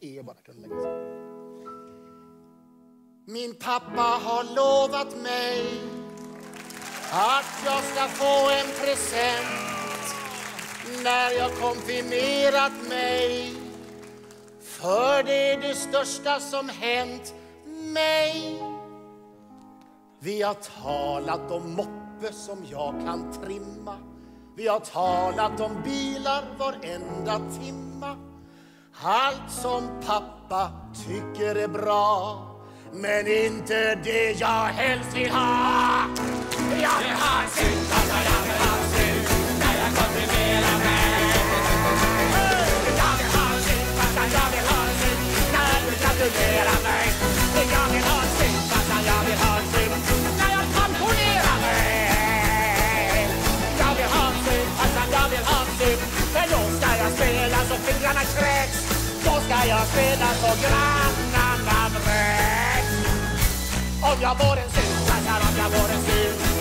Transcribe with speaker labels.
Speaker 1: E bara kunde lägga sig. Min pappa har lovat mig att jag ska få en present när jag konfirmerat mig. För det är det största som hänt mig. Vi har talat om moppe som jag kan trimma. Vi har talat om bilar varenda timma. Allt som pappa tycker är bra, men inte det jag helst vill ha. Jag vill ha en synt, alltså jag vill ha en synt när jag konfirmerar mig. Jag vill ha en synt, alltså jag vill ha en synt när du gratulerar mig. Jag vill ha en synt, alltså jag vill ha en synt när jag pensionerar mig. Jag vill ha en synt, alltså jag vill ha en synt, för då ska jag spela så fingrarna kräks. Då ska jag spela så grannarna vräks. Om jag får en synt, alltså om jag får en synt